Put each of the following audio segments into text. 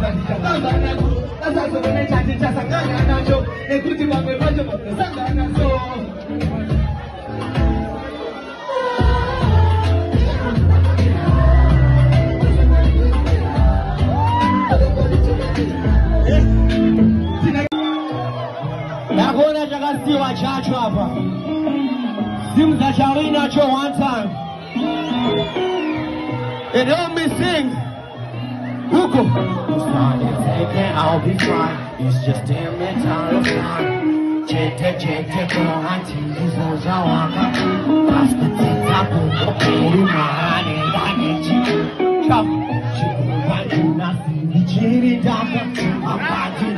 Nagona jagasi wa chacho hapa. Simu za Charina cho one time. And help me sing. Huko. I'll be fine. It's just a matter of time. Chete kwa antizo za waka. Basta titapo okeri mahane ndani chiku. Chap. Chiku wanju nasi. Nichiri daka. Apati.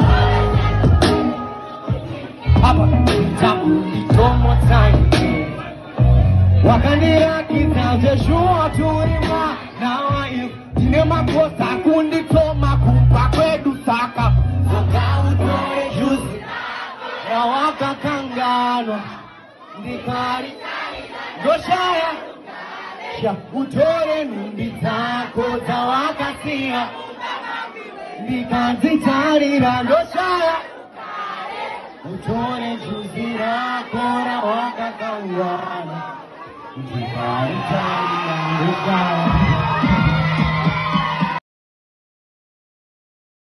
Papa, tamu itomo time. Wakandira kitaje shua turima. Now I am makosa kundi toma kumpa kwedu saka. Soka utore juzi. Ya waka kangano. Ndikari. Doshaya. Sha utore numbitako za waka siya. Ndikanzi tarira doshaya. Utore juzira kora waka kangwana. Ndikari tarira doshaya.